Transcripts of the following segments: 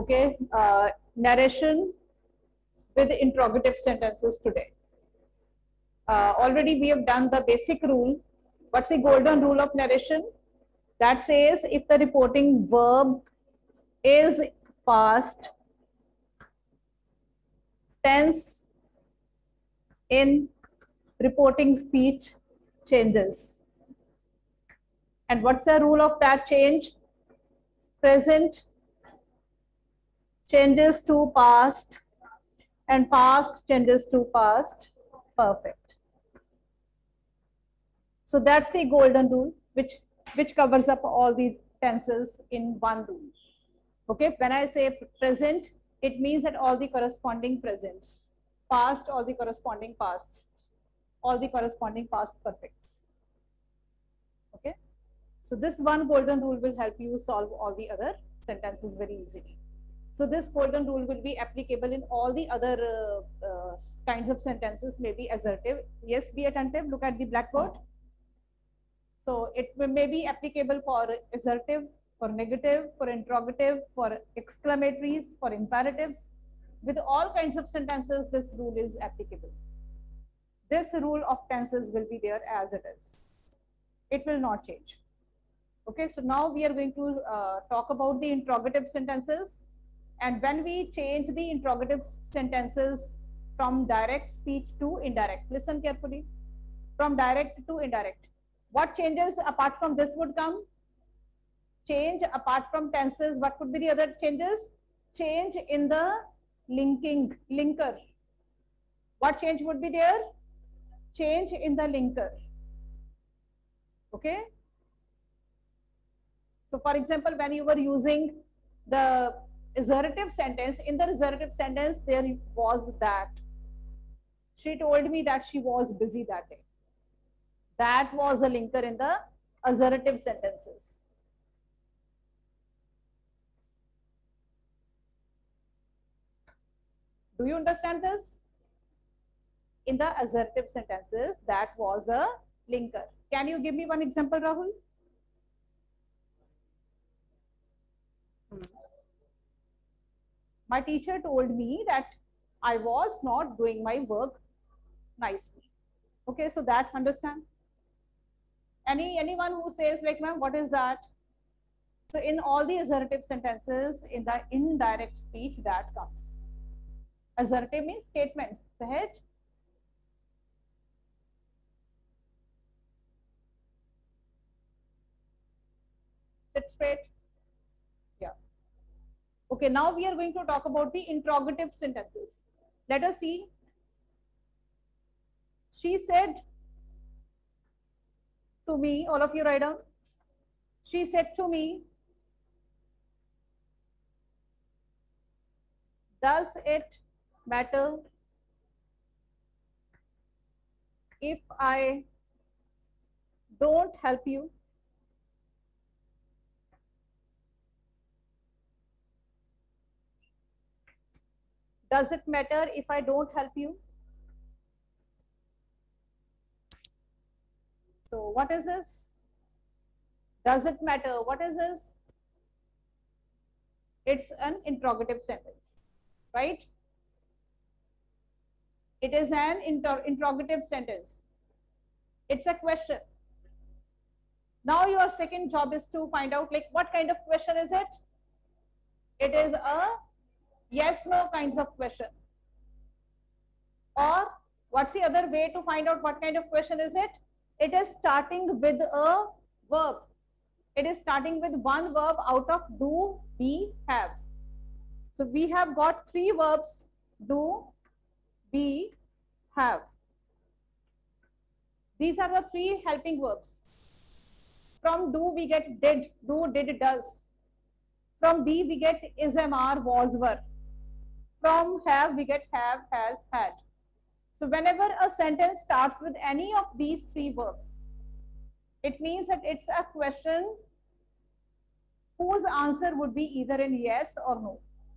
Okay, narration with interrogative sentences today. Already we have done the basic rule. What's the golden rule of narration? That says if the reporting verb is past tense in reporting speech changes. And what's the rule of that change? Present changes to past and past changes to past perfect. So that's the golden rule which covers up all the tenses in one rule. Okay, when I say present, it means that all the corresponding presents, past, all the corresponding pasts, all the corresponding past perfects. Okay, so this one golden rule will help you solve all the other sentences very easily. So this golden rule will be applicable in all the other kinds of sentences, maybe assertive. Yes, be attentive, look at the blackboard. So it may be applicable for assertive, for negative, for interrogative, for exclamatories, for imperatives. With all kinds of sentences, this rule is applicable. This rule of tenses will be there as it is. It will not change. Okay, so now we are going to talk about the interrogative sentences. And when we change the interrogative sentences from direct speech to indirect, listen carefully, from direct to indirect, what changes apart from this would come? Change apart from tenses, what would be the other changes? Change in the linker. What change would be there? Change in the linker. Okay. So for example, when you were using the assertive sentence, in the assertive sentence, there was that. She told me that she was busy that day. That was a linker in the assertive sentences. Do you understand this? In the assertive sentences, that was a linker. Can you give me one example, Rahul? My teacher told me that I was not doing my work nicely. Okay, so that understand? Anyone who says like, ma'am, what is that? So in all the assertive sentences, in the indirect speech, that comes. Assertive means statements. Sahaj? Sit straight. Yeah. Okay, now we are going to talk about the interrogative sentences. Let us see. She said to me, all of you write down. She said to me, does it matter if I don't help you? Does it matter if I don't help you? So what is this? Does it matter? What is this? It's an interrogative sentence, right? It is an interrogative sentence. It's a question. Now your second job is to find out like what kind of question is it? It is a yes, no kinds of question. Or what's the other way to find out what kind of question is it? It is starting with a verb. It is starting with one verb out of do, be, have. So we have got three verbs, do, be, have. These are the three helping verbs. From do we get did, do, did, does. From be we get is, am, are, was, were. From have we get have, has, had. So whenever a sentence starts with any of these three verbs, it means that it's a question whose answer would be either in yes or no.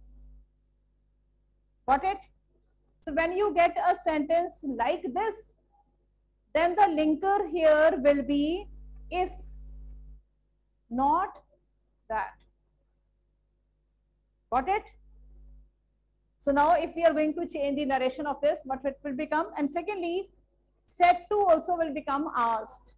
Got it? So when you get a sentence like this, then the linker here will be if, not that. Got it? So now if we are going to change the narration of this, what it will become? And secondly, said to also will become asked.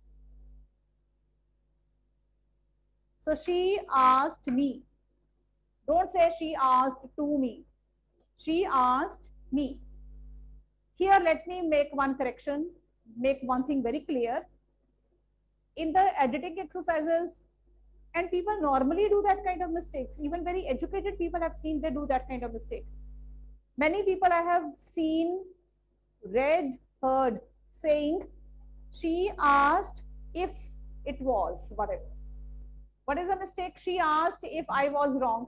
So she asked me. Don't say she asked to me. She asked me. Here, let me make one correction, make one thing very clear. In the editing exercises, and people normally do that kind of mistakes. Even very educated people have seen they do that kind of mistake. Many people I have seen, read, heard saying, she asked if it was, whatever. What is the mistake? She asked if I was wrong.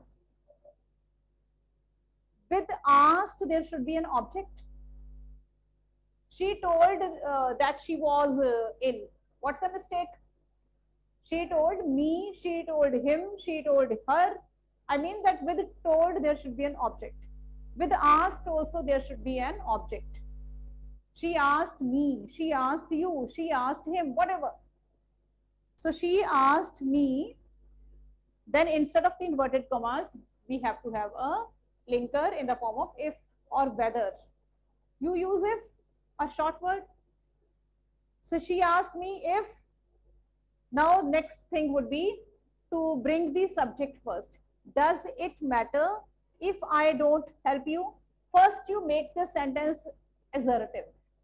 With asked, there should be an object. She told that she was ill. What's the mistake? She told me, she told him, she told her. I mean that with told, there should be an object. With asked also, there should be an object. She asked me, she asked you, she asked him, whatever. So she asked me. Then instead of the inverted commas, we have to have a linker in the form of if or whether. You use if, a short word. So she asked me if. Now next thing would be to bring the subject first. Does it matter if I don't help you? First you make the sentence assertive.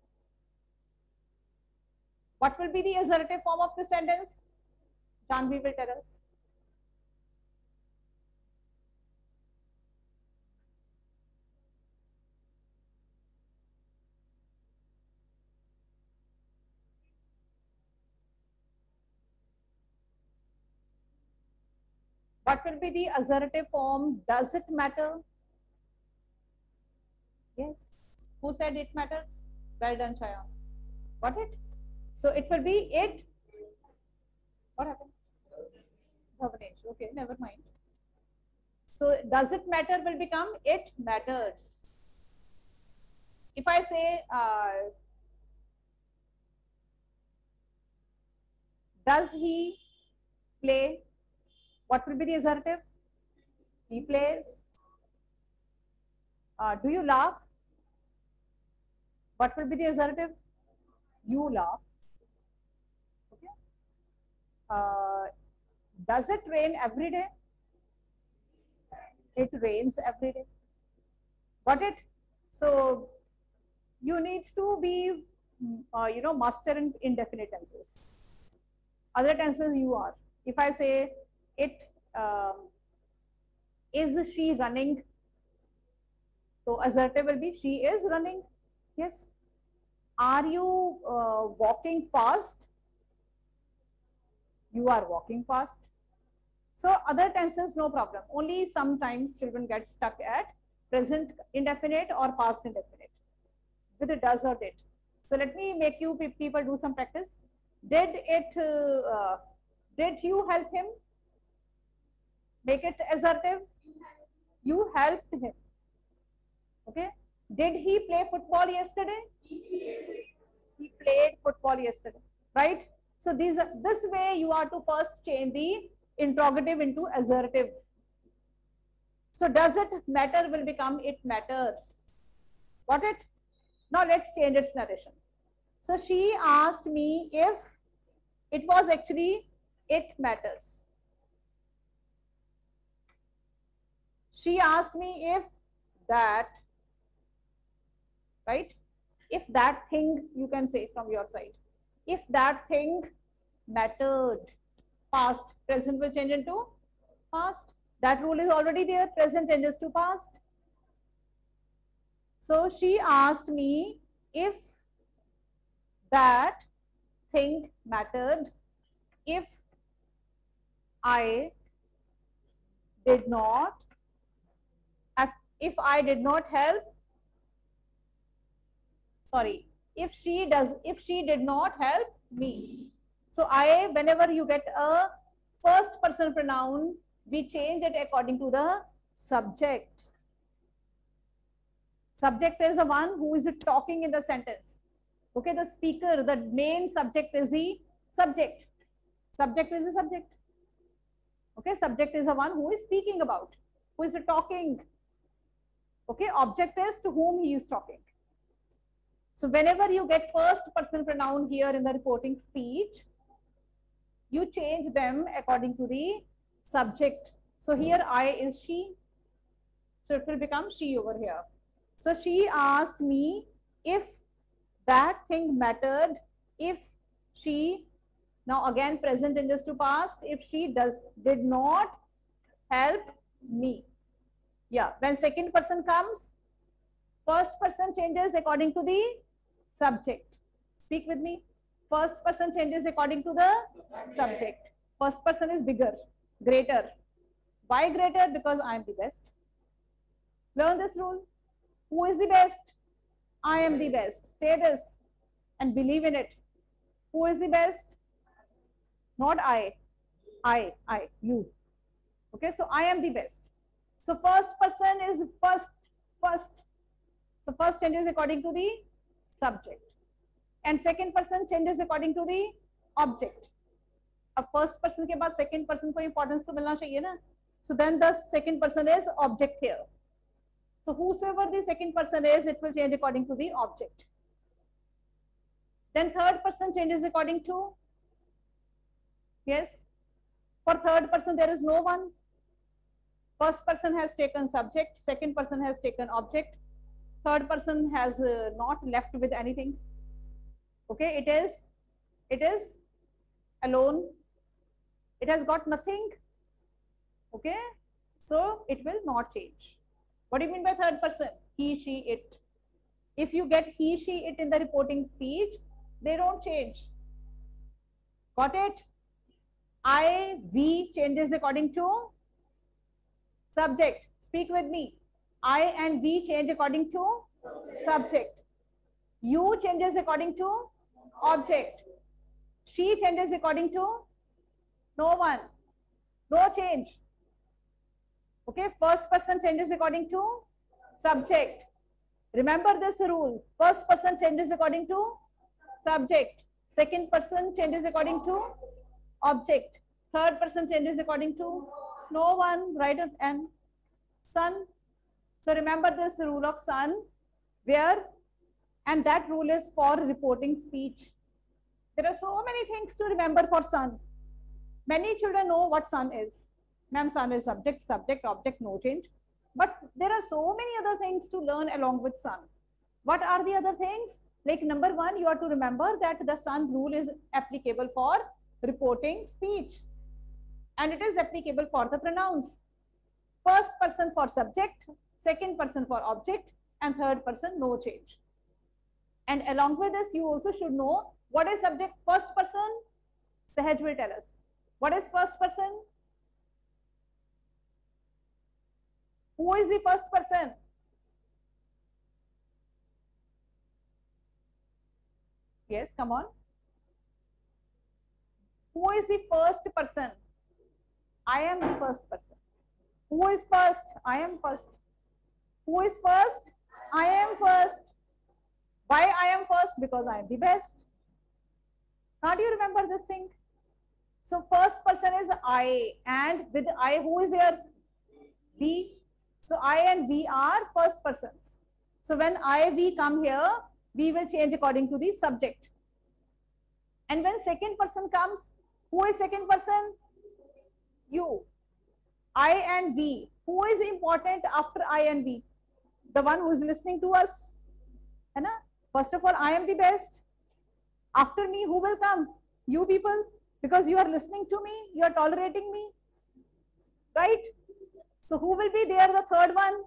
What will be the assertive form of the sentence? Janvi will tell us. What will be the assertive form? Does it matter? Yes. Who said it matters? Well done, Shayan. Got it? So it will be it. What happened? Bhavnesh. Okay, never mind. So does it matter will become it matters. If I say, does he play? What will be the assertive? He plays. Do you laugh? What will be the assertive? You laugh. Okay. Does it rain every day? It rains every day. Got it? So you need to be, master in indefinite tenses. Other tenses you are. If I say it, is she running? So assertive will be she is running. Yes. Are you walking fast? You are walking fast. So other tenses, no problem. Only sometimes children get stuck at present indefinite or past indefinite with a does or did. So let me make you people do some practice. Did you help him? Make it assertive. You helped him. Okay. Did he play football yesterday? He played football yesterday. Right? So this way you are to first change the interrogative into assertive. So does it matter will become it matters. Got it? Now let's change its narration. So she asked me if it was actually it matters. She asked me if that, right? If that thing, you can say from your side. If that thing mattered. Past, present will change into past. That rule is already there. Present changes to past. So she asked me if that thing mattered. If I did not, if I did not help, sorry, if she did not help me. So I, whenever you get a first person pronoun, we change it according to the subject. Subject is the one who is talking in the sentence. Okay, the speaker, the main subject is the subject. Subject is the subject. Okay, subject is the one who is speaking about. who is talking. Okay, object is to whom he is talking. So whenever you get first person pronoun here in the reporting speech, you change them according to the subject. So here I is she. So it will become she over here. So she asked me if that thing mattered, if she, now again present tenses to past, if she did not help me. Yeah, when second person comes, first person changes according to the subject. Speak with me. First person changes according to the subject. First person is bigger, greater. Why greater? Because I am the best. Learn this rule. Who is the best? I am the best. Say this and believe in it. Who is the best? Not I, you. Okay, so I am the best. So first person is first. So first changes according to the subject. And second person changes according to the object. अब first person के बाद second person को importance तो मिलना चाहिए ना. So then the second person is object here. So whosoever the second person is, it will change according to the object. Then third person changes according to, yes, for third person there is no one. First person has taken subject, second person has taken object, third person has not left with anything. Okay, it is alone, it has got nothing. Okay, so it will not change. What do you mean by third person? He, she, it. If you get he, she, it in the reporting speech, they don't change. Got it? I, we changes according to subject. Speak with me. I and we change according to subject. You changes according to object. She changes according to no one. No change. Okay, first person changes according to subject. Remember this rule. First person changes according to subject. Second person changes according to object. Third person changes according to no one, right? And son. So remember this rule of son, where, and that rule is for reporting speech. There are so many things to remember for son. Many children know what son is. Ma'am, son is subject, object, no change. But there are so many other things to learn along with son. What are the other things? Like number one, you have to remember that the son rule is applicable for reporting speech. And it is applicable for the pronouns. First person for subject, second person for object, and third person no change. And along with this, you also should know what is subject. First person, Sahaj will tell us. What is first person? Who is the first person? Yes, come on. Who is the first person? I am the first person. Who is first? I am first. Who is first? I am first. Why I am first? Because I am the best. Now do you remember this thing? So first person is I, and with I, who is there? We. So I and we are first persons. So when I, we come here, we will change according to the subject. And when second person comes, who is second person? You. I and we. Who is important after I and we? The one who is listening to us. First of all, I am the best. After me, who will come? You people. Because you are listening to me, you are tolerating me. Right? So who will be there, the third one?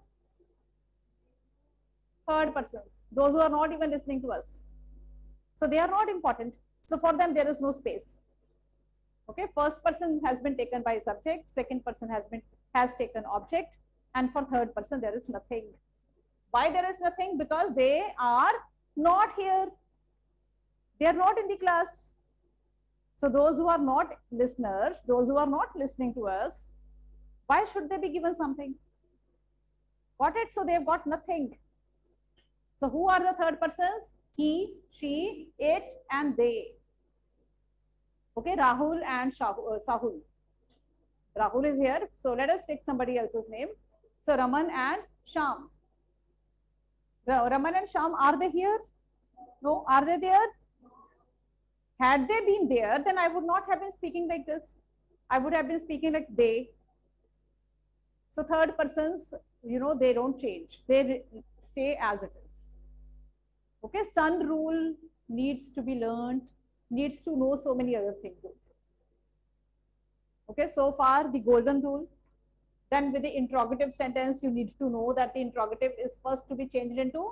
Third persons. Those who are not even listening to us. So they are not important. So for them, there is no space. Okay, first person has been taken by subject, second person has taken object, and for third person there is nothing. Why there is nothing? Because they are not here. They are not in the class. So those who are not listeners, those who are not listening to us, why should they be given something? Got it? So they have got nothing. So who are the third persons? He, she, it, and they. Okay, Rahul and Sahul. Rahul is here. So let us take somebody else's name. So Raman and Sham. Raman and Sham, are they here? No, are they there? Had they been there, then I would not have been speaking like this. I would have been speaking like they. So third persons, they don't change. They stay as it is. Okay, sun rule needs to be learned, needs to know so many other things also. Okay, so far the golden rule. Then with the interrogative sentence, you need to know that the interrogative is first to be changed into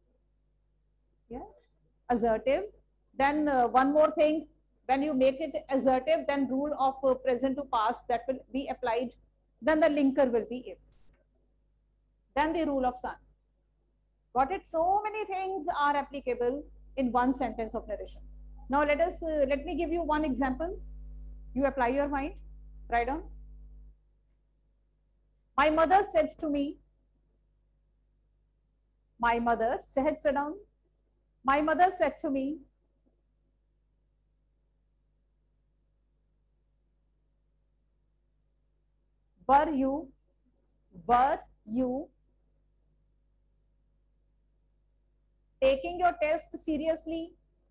assertive. Then one more thing, when you make it assertive, then rule of present to past that will be applied. Then the linker will be if. Then the rule of sun. Got it? So many things are applicable in one sentence of narration. Now let me give you one example. You apply your mind. Write down. My mother said to me. My mother said, sit down. My mother said to me, were you taking your test seriously?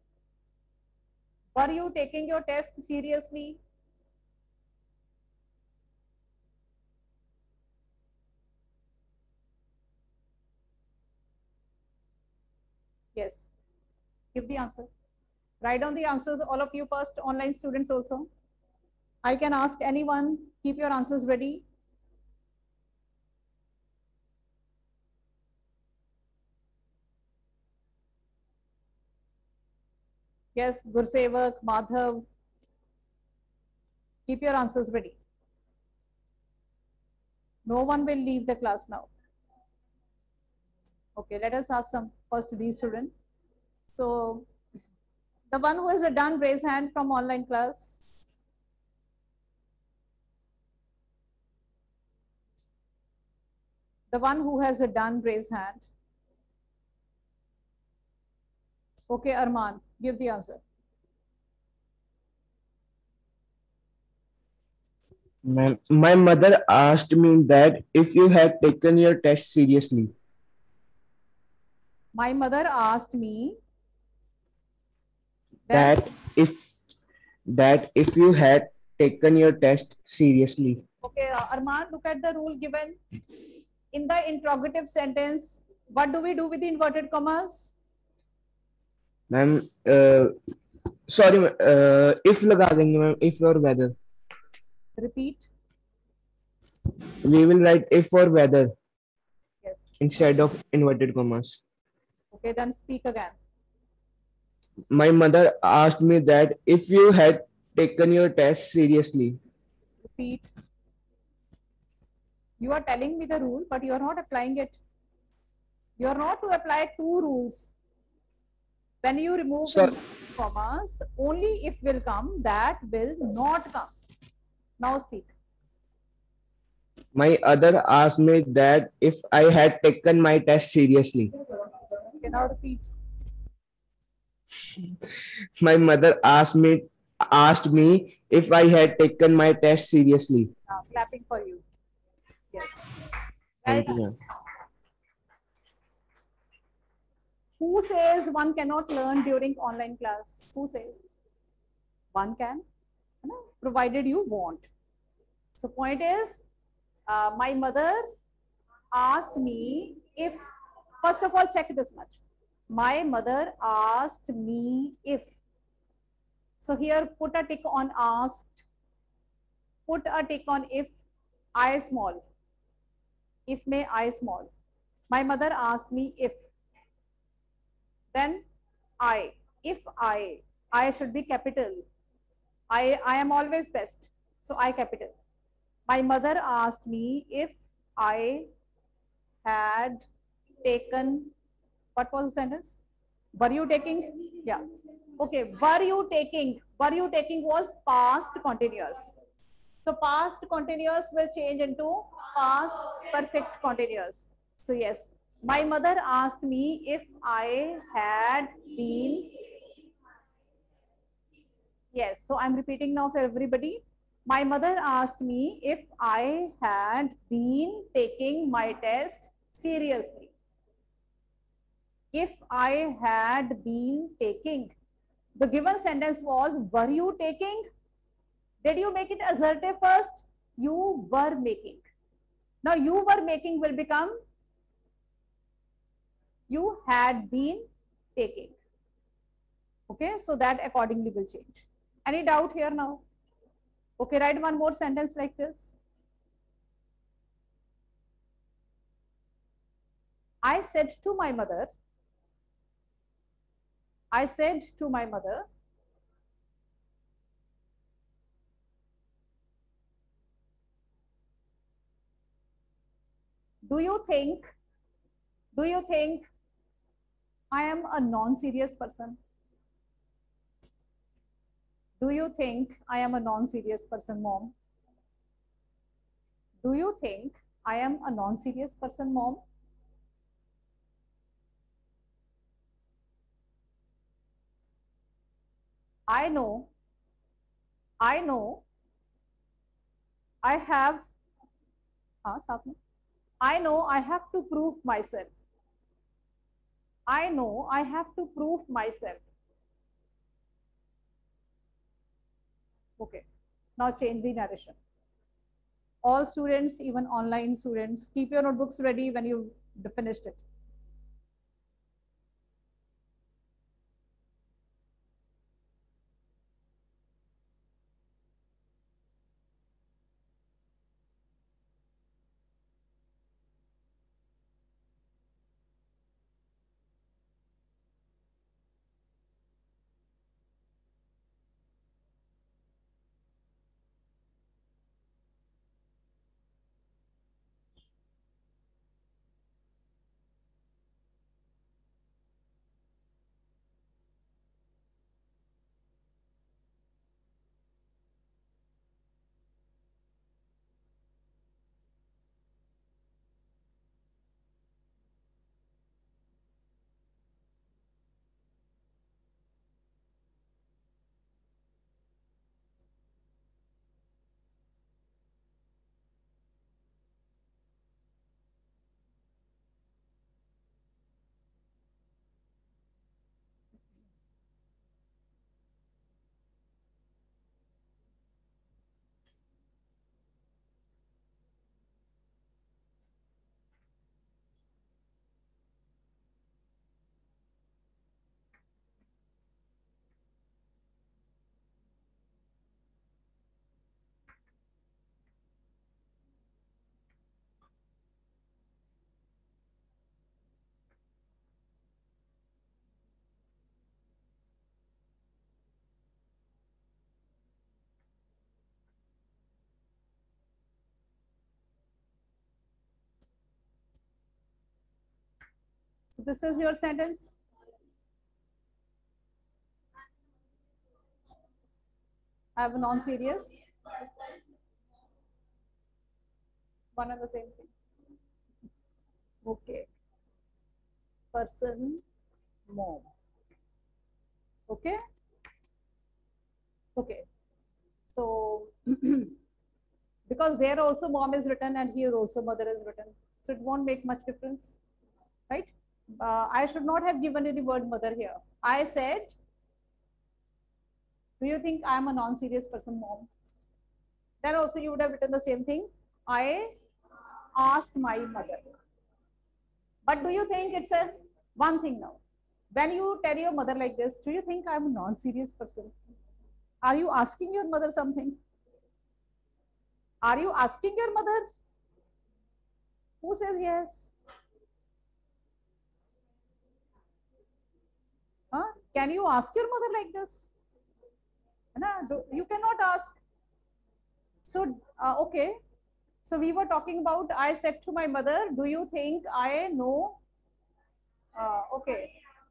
Were you taking your test seriously? Yes. Give the answer. Write down the answers, all of you first, online students also. I can ask anyone, keep your answers ready. Yes, Gursevak, Madhav, keep your answers ready. No one will leave the class now. Okay, let us ask some first these students. So, the one who has done, raise hand from online class. The one who has done, raise hand. Okay, Arman, give the answer. My mother asked me that if you had taken your test seriously. My mother asked me that if you had taken your test seriously. Okay, Arman, look at the rule given. In the interrogative sentence, what do we do with the inverted commas? Ma'am, sorry, if लगा देंगे ma'am, if or whether. Repeat. We will write if or whether. Yes. Instead of inverted commas. Okay, then speak again. My mother asked me that if you had taken your test seriously. Repeat. You are telling me the rule, but you are not applying it. You are not to apply two rules. When you remove commas, only if will come, that will not come. Now speak. My other asked me that if I had taken my test seriously. Okay, now repeat. My mother asked me if I had taken my test seriously. Clapping for you. Yes. Thank you, ma'am. Who says one cannot learn during online class? Who says? One can, provided you want. So point is, my mother asked me if, first of all, check this much. My mother asked me if. So here, put a tick on asked. Put a tick on if, I small. If may I small. My mother asked me if. Then I. If I should be capital. I am always best. So I capital. My mother asked me if I had taken, what was the sentence? Were you taking? Yeah. Okay. Were you taking was past continuous. So past continuous will change into past perfect continuous. So yes, my mother asked me if I had been. Yes, so I'm repeating now for everybody. My mother asked me if I had been taking my test seriously. If I had been taking. The given sentence was, were you taking? Did you make it assertive first? You were making. Now you were making will become you had been taking. Okay, so that accordingly will change. Any doubt here now? Okay, write one more sentence like this. I said to my mother, I said to my mother, do you think I am a non-serious person? Do you think I am a non-serious person, mom? Do you think I am a non-serious person, mom? I know, I know, I have, I know I have to prove myself. I know I have to prove myself. Okay, now change the narration. All students, even online students, keep your notebooks ready when you've finished it. So this is your sentence. I have a non-serious. One and the same thing. Okay. Person, mom. Okay. Okay. So because there also mom is written and here also mother is written, so it won't make much difference, right? I should not have given you the word mother here. I said, do you think I am a non-serious person, mom? Then also you would have written the same thing. I asked my mother. But do you think it's a one thing now? When you tell your mother like this, do you think I'm a non-serious person? Are you asking your mother something? Are you asking your mother? Who says yes? Huh? Can you ask your mother like this? No, you cannot ask. So, okay. So we were talking about, I said to my mother, do you think I know? Okay.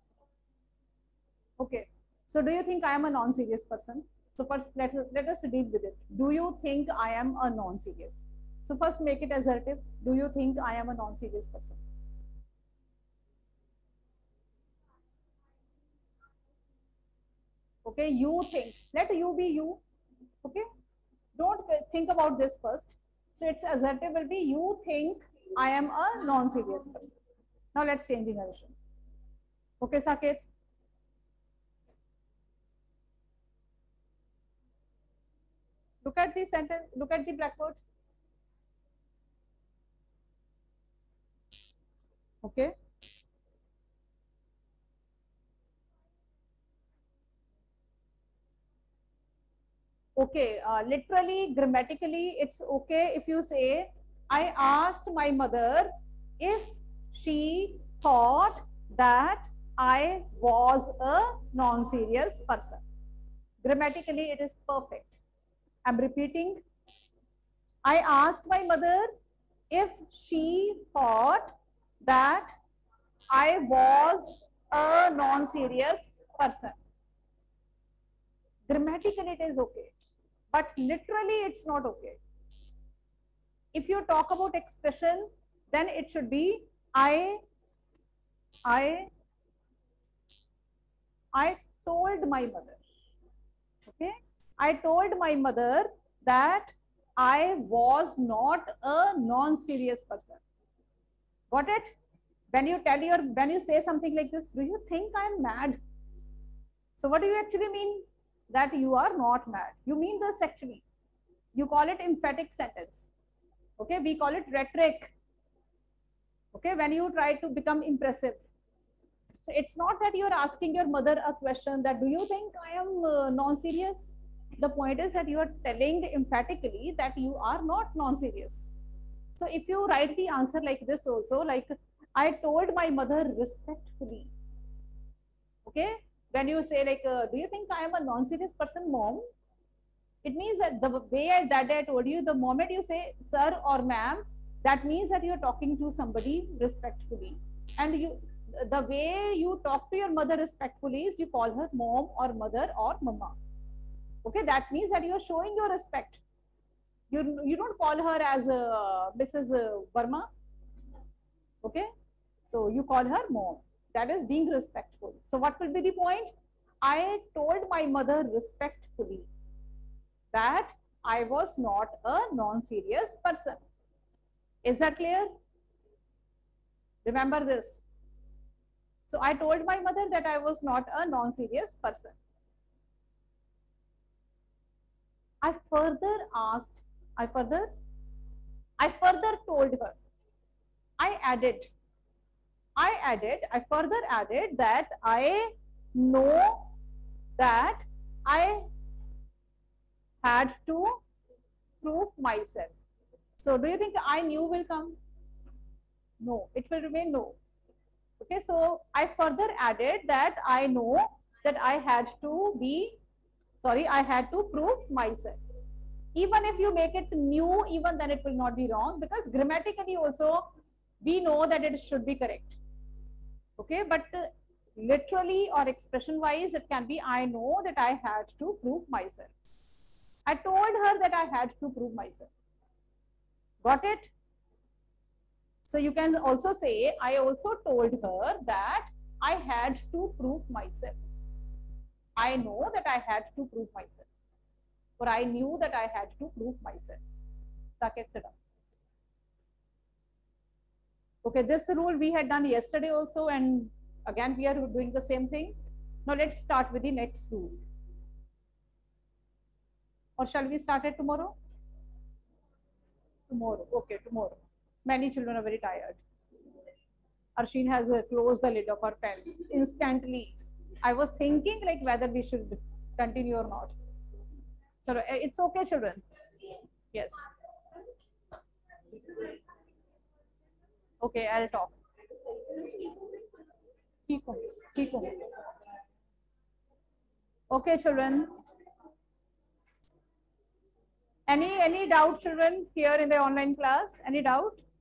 Okay. So do you think I am a non-serious person? So first, let us deal with it. Do you think I am a non-serious? So first make it assertive. Do you think I am a non-serious person? Okay, you think. Let you be you. Okay. Don't think about this first. So its assertive will be, you think I am a non-serious person. Now let's change the narration. Okay, Saket? Look at the sentence, look at the blackboard. Okay. Okay, literally, grammatically, it's okay if you say, I asked my mother if she thought that I was a non-serious person. Grammatically, it is perfect. I'm repeating. I asked my mother if she thought that I was a non-serious person. Grammatically, it is okay, but literally, it's not okay. If you talk about expression, then it should be I told my mother. Okay, I told my mother that I was not a non-serious person. Got it? When you say something like this, do you think I'm mad? So what do you actually mean? That you are not mad. You mean this actually. You call it emphatic sentence. Okay, we call it rhetoric. Okay, when you try to become impressive. So it's not that you're asking your mother a question that, do you think I am non-serious? The point is that you are telling emphatically that you are not non-serious. So if you write the answer like this also, like, I told my mother respectfully. Okay, when you say like, do you think I am a non-serious person, mom? It means that the way that I told you, the moment you say sir or ma'am, that means that you're talking to somebody respectfully. And the way you talk to your mother respectfully is you call her mom or mother or mama. Okay, that means that you're showing your respect. You don't call her as Mrs. Verma. Okay, so you call her mom. That is being respectful. So what will be the point? I told my mother respectfully that I was not a non-serious person. Is that clear? Remember this. So I told my mother that I was not a non-serious person. I further told her. I further added that I know that I had to prove myself. So do you think I knew will come? No, it will remain no. Okay, so I further added that I know that I had to prove myself. Even if you make it new, even then it will not be wrong, because grammatically also we know that it should be correct. Okay, but literally or expression wise, it can be I know that I had to prove myself. I told her that I had to prove myself. Got it? So you can also say, I also told her that I had to prove myself. I know that I had to prove myself. Or I knew that I had to prove myself. Saket, sit down. Okay, this rule we had done yesterday also, and again we are doing the same thing. Now let's start with the next rule. Or shall we start it tomorrow? Tomorrow. Okay, tomorrow. Many children are very tired. Arshin has closed the lid of her pen instantly. I was thinking like whether we should continue or not. So it's okay, children. Yes. Okay, I'll talk. ठीक हो. Okay, children. Any doubt, children, here in the online class? Any doubt?